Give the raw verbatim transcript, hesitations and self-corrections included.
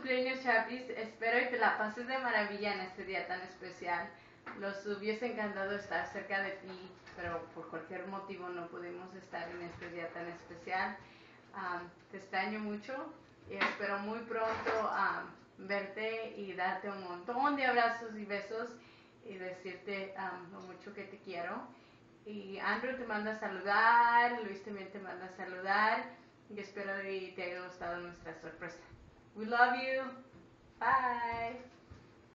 cumpleaños, Chapis. Espero que la pases de maravilla en este día tan especial. Nos hubiese encantado estar cerca de ti, pero por cualquier motivo no pudimos estar en este día tan especial. Um, te extraño mucho y espero muy pronto um, verte y darte un montón de abrazos y besos y decirte um, lo mucho que te quiero. Y Andrew te manda a saludar, Luis también te manda a saludar y espero que te haya gustado nuestra sorpresa. We love you.